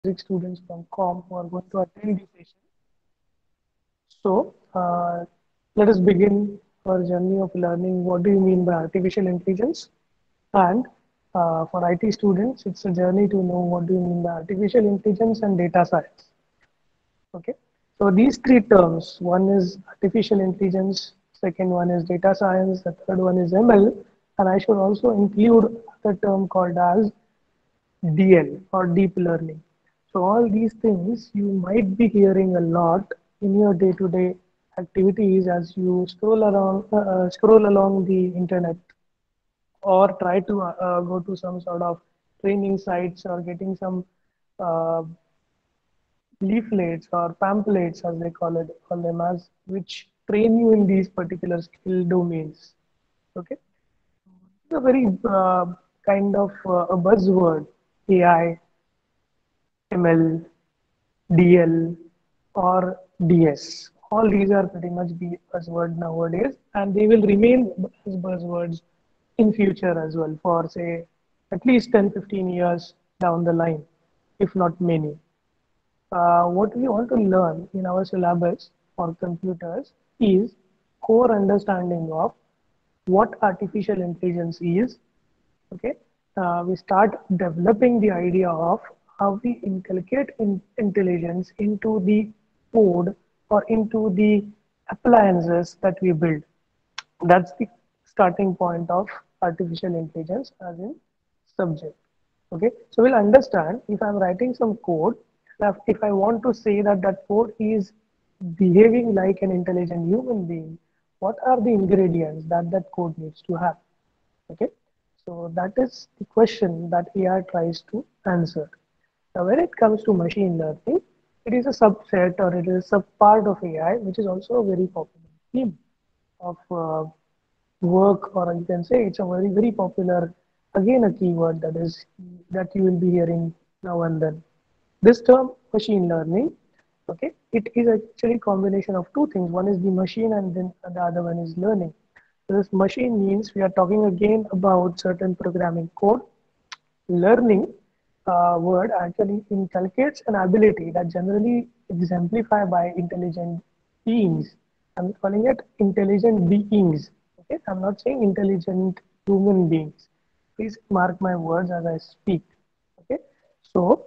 physics students from COM who are going to attend this session. So, let us begin our journey of learning what do you mean by artificial intelligence. And for IT students, it's a journey to know what do you mean by artificial intelligence and data science. Okay. So these three terms, one is artificial intelligence, second one is data science, the third one is ML, and I should also include the term called as DL or deep learning. So all these things you might be hearing a lot in your day-to-day activities as you scroll along the internet or try to go to some sort of training sites or getting some uh, leaflets or pamphlets as they call them as which train you in these particular skill domains. Okay, it's a very kind of a buzzword, AI, ML, DL, or DS. All these are pretty much the buzzword nowadays, and they will remain as buzzwords in future as well for say at least 10, 15 years down the line, if not many. What we want to learn in our syllabus for computers is core understanding of what artificial intelligence is. Okay, we start developing the idea of how we inculcate intelligence into the code or into the appliances that we build. That's the starting point of artificial intelligence as in subject. Okay, so we'll understand if I'm writing some code, if I want to say that that code is behaving like an intelligent human being, what are the ingredients that that code needs to have? Okay, so that is the question that AI tries to answer. Now, when it comes to machine learning, it is a subset or it is a part of AI, which is also a very popular theme of work, or you can say it's a very, very popular, again, a keyword that you will be hearing now and then. This term, machine learning, okay, it is actually a combination of two things. One is the machine, and then the other one is learning. So this machine means we are talking again about certain programming code. Learning word actually inculcates an ability that generally exemplified by intelligent beings. I'm calling it intelligent beings. Okay, I'm not saying intelligent human beings. Please mark my words as I speak. Okay, so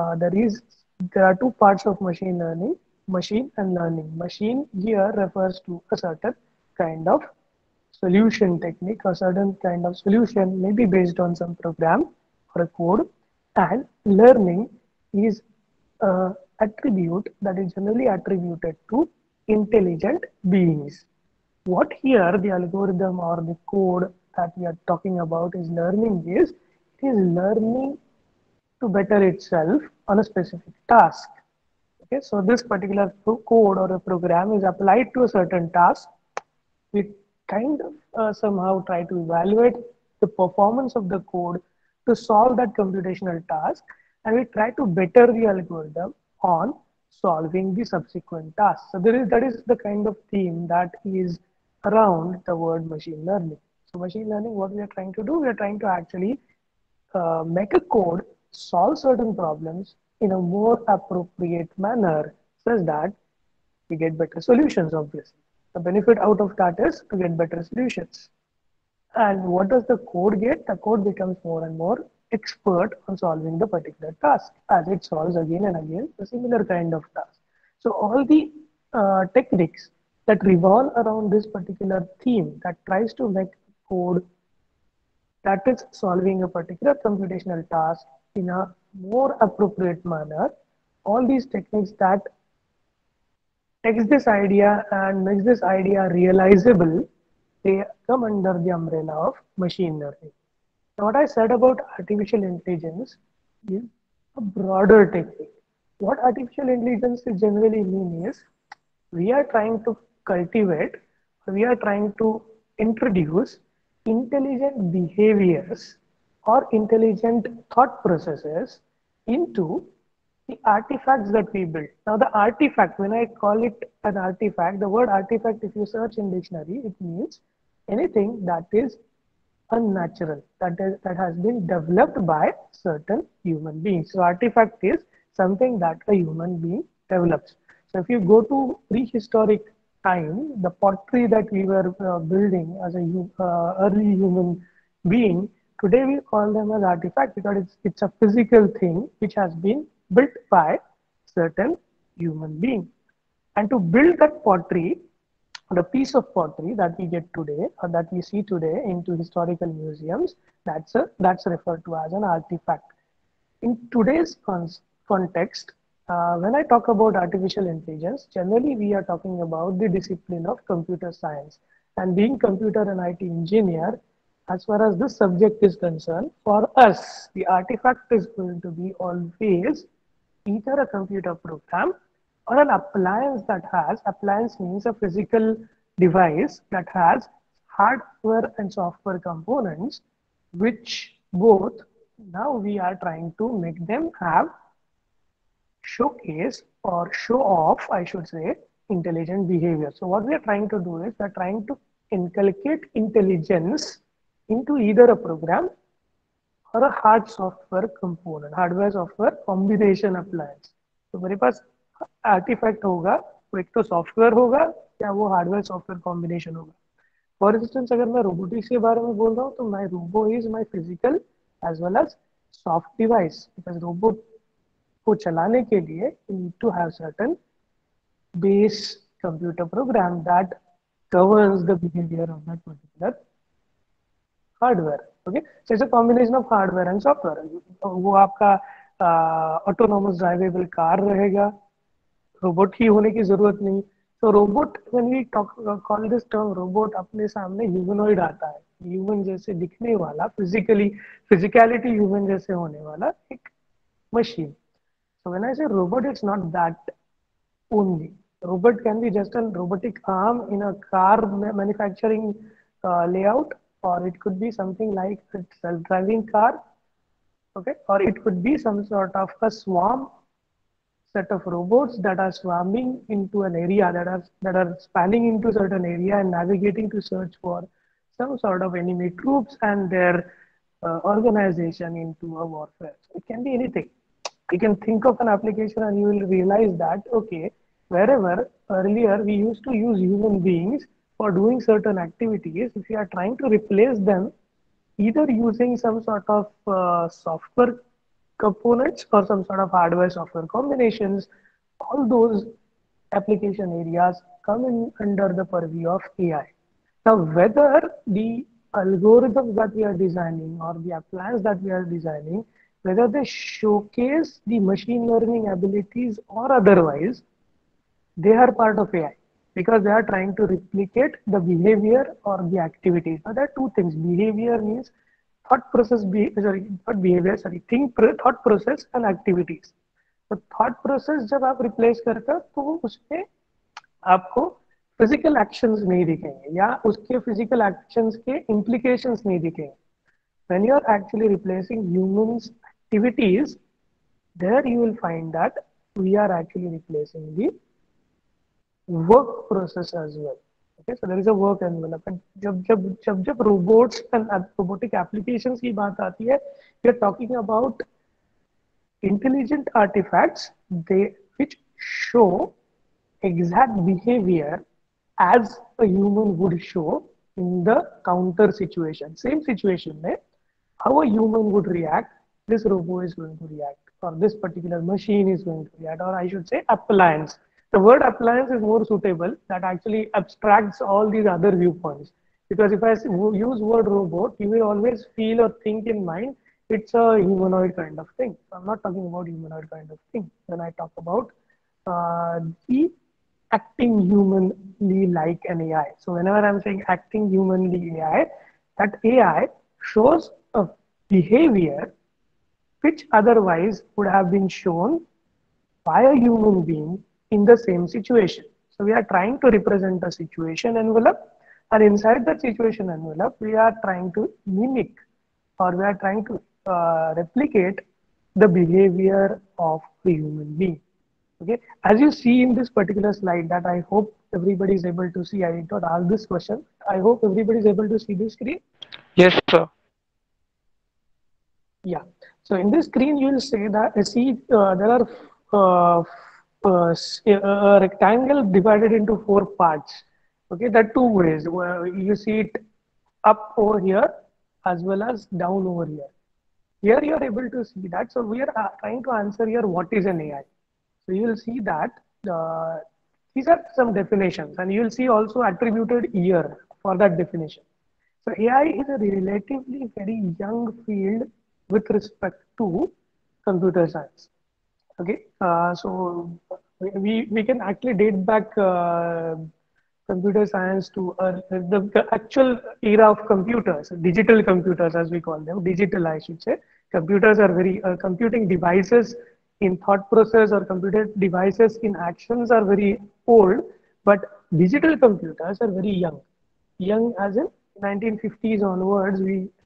there are two parts of machine learning: machine and learning. Machine here refers to a certain kind of solution technique or certain kind of solution, maybe based on some program or a code. And learning is a attribute that is generally attributed to intelligent beings. What here the algorithm or the code that we are talking about is learning is, it is learning to better itself on a specific task. Okay, so this particular code or a program is applied to a certain task. We kind of somehow try to evaluate the performance of the code to solve that computational task, and we try to better the algorithm on solving the subsequent tasks. So that is the kind of theme that is around the word machine learning. So machine learning, what we are trying to do, we are trying to actually make a code solve certain problems in a more appropriate manner such that we get better solutions, obviously. The benefit out of that is to get better solutions. And what does the code get? The code becomes more and more expert on solving the particular task as it solves again and again a similar kind of task. So all the techniques that revolve around this particular theme that tries to make code that is solving a particular computational task in a more appropriate manner, all these techniques that takes this idea and makes this idea realizable, they come under the umbrella of machine learning. Now, what I said about artificial intelligence is a broader technique. What artificial intelligence generally mean is we are trying to cultivate, we are trying to introduce intelligent behaviors or intelligent thought processes into the artifacts that we build. Now, the artifact, when I call it an artifact, the word artifact, if you search in dictionary, it means anything that is unnatural, that has been developed by certain human beings. So, artifact is something that a human being develops. So if you go to prehistoric time, the pottery that we were building as a early human being, today we call them as artifact because it's a physical thing which has been built by certain human being. And to build that pottery, the piece of pottery that we get today or that we see today into historical museums, that's referred to as an artifact. In today's context, when I talk about artificial intelligence, generally we are talking about the discipline of computer science. And being computer and IT engineer, as far as this subject is concerned, for us, the artifact is going to be always either a computer program or an appliance that has, appliance means a physical device that has hardware and software components, which both now we are trying to make them have showcase or show off, I should say, intelligent behavior. So what we are trying to do is we are trying to inculcate intelligence into either a program और a hard software component, hardware software combination appliance. तो मेरे पास artifact होगा, वो एक तो software होगा या वो hardware software combination होगा. For instance, अगर मैं robotics के बारे में बोल रहा हूँ तो my robo is my physical as well as soft device. Because robot को चलाने के लिए you need to have certain base computer program that governs the behavior of that particular hardware. Okay, so it's a combination of hardware and software. वो आपका autonomous drivable car रहेगा, robot ही होने की जरूरत नहीं. So robot, when we call this term robot, अपने सामने humanoid आता है, human जैसे दिखने वाला, physicality human जैसे होने वाला एक machine. So when I say robot, it's not that only. Robot can be just a robotic arm in a car manufacturing layout, or it could be something like a self-driving car, okay, or it could be some sort of a swarm set of robots that are swarming into an area, that are spanning into certain area and navigating to search for some sort of enemy troops and their organization into a warfare. So it can be anything. You can think of an application and you will realize that, okay, wherever earlier we used to use human beings for doing certain activities, if you are trying to replace them, either using some sort of software components or some sort of hardware software combinations, all those application areas come in under the purview of AI. Now, whether the algorithms that we are designing or the appliance that we are designing, whether they showcase the machine learning abilities or otherwise, they are part of AI because they are trying to replicate the behavior or the activities. Now, there are two things. Behavior means thought process, not behavior, thought process and activities. तो thought process जब आप replace करते हो तो उसमें आपको physical actions नहीं दिखेंगे या उसके physical actions के implications नहीं दिखेंगे. When you are actually replacing humans activities, there you will find that we are actually replacing the work process as well. Okay, so there is a work envelope. And जब robots and robotic applications की बात आती है, we are talking about intelligent artifacts which show exact behavior as a human would show in the counter situation. Same situation, how a human would react, this robot is going to react, or this particular machine is going to react, or I should say appliance. The word appliance is more suitable, that actually abstracts all these other viewpoints. Because if I use word robot, you will always feel or think in mind, it's a humanoid kind of thing. So I'm not talking about humanoid kind of thing. When I talk about the acting humanly like an AI. So whenever I'm saying acting humanly AI, that AI shows a behavior which otherwise would have been shown by a human being in the same situation. So we are trying to represent a situation envelope, and inside that situation envelope, we are trying to mimic or we are trying to replicate the behavior of a human being. Okay, as you see in this particular slide that I hope everybody is able to see. I did not ask this question. I hope everybody is able to see this screen. Yes, sir. Yeah. So in this screen, you will say that there are a rectangle divided into four parts. Okay, that two ways. You see it up over here as well as down over here. Here you are able to see that. So we are trying to answer here what is an AI. So you will see that uh, these are some definitions, and you will see also attributed year for that definition. So AI is a relatively very young field with respect to computer science. Okay, so we can actually date back computer science to the actual era of computers, digital computers as we call them, digital I should say. Computers are very computing devices in thought process or computer devices in actions are very old, but digital computers are very young. Young as in 1950s onwards,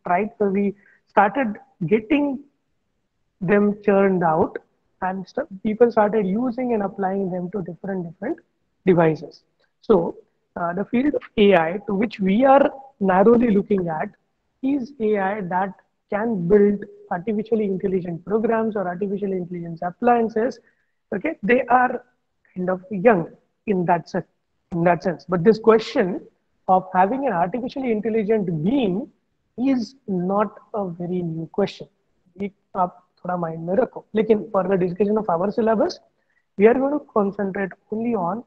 we started getting them churned out and people started using and applying them to different devices. So the field of AI to which we are narrowly looking at is AI that can build artificially intelligent programs or artificial intelligence appliances. Okay, they are kind of young in that sense. In that sense, but this question of having an artificially intelligent being is not a very new question. एक आप थोड़ा mind में रखो लेकिन for the discussion of our syllabus we are going to concentrate only on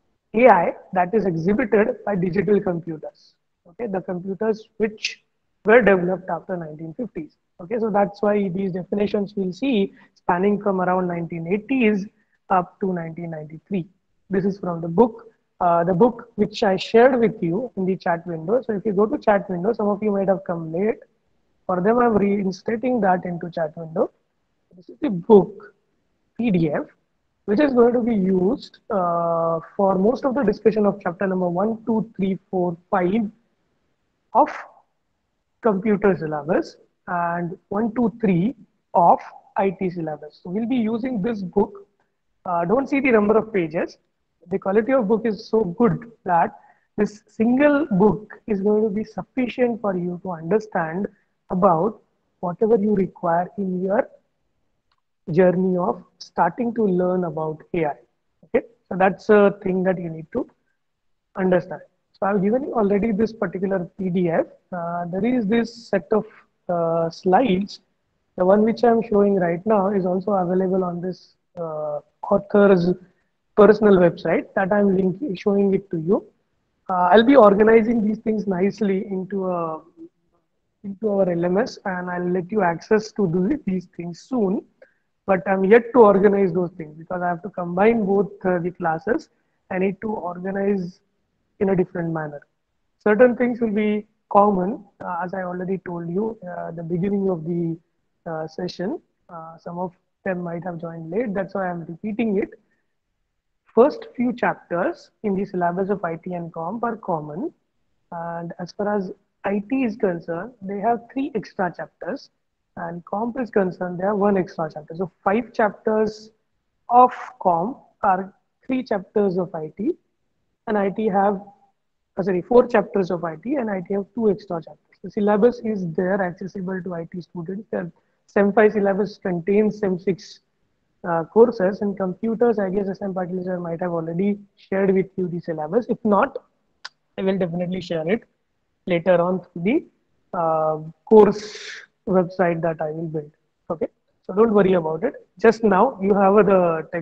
AI that is exhibited by digital computers. Okay, the computers which were developed after 1950s. Okay, so that's why these definitions we'll see spanning from around 1980s up to 1993. This is from the book which I shared with you in the chat window. So if you go to chat window, some of you might have come late. For them, I'm reinstating that into chat window. This is the book PDF, which is going to be used for most of the discussion of chapter number 1, 2, 3, 4, 5 of computer syllabus and 1, 2, 3 of IT syllabus. So we'll be using this book. Don't see the number of pages. The quality of book is so good that this single book is going to be sufficient for you to understand about whatever you require in your journey of starting to learn about AI. Okay, so that's a thing that you need to understand. So I've given you already this particular PDF. There is this set of slides. The one which I'm showing right now is also available on this author's personal website that I'm showing it to you. I'll be organizing these things nicely into our LMS, and I'll let you access to do these things soon. But I'm yet to organize those things because I have to combine both the classes. I need to organize in a different manner. Certain things will be common, as I already told you the beginning of the session. Some of them might have joined late. That's why I'm repeating it. First few chapters in the syllabus of IT and Comp are common. And as far as IT is concerned, they have 3 extra chapters. And Comp is concerned, they have 1 extra chapter. So 5 chapters of Comp are 3 chapters of IT. And IT have, 4 chapters of IT, and IT have 2 extra chapters. The syllabus is there accessible to IT students. The SEM 5 syllabus contains SEM 6 courses, and computers, I guess SM Patil sir might have already shared with you the syllabus. If not, I will definitely share it later on through the course website that I will build. Okay, so don't worry about it. Just now you have the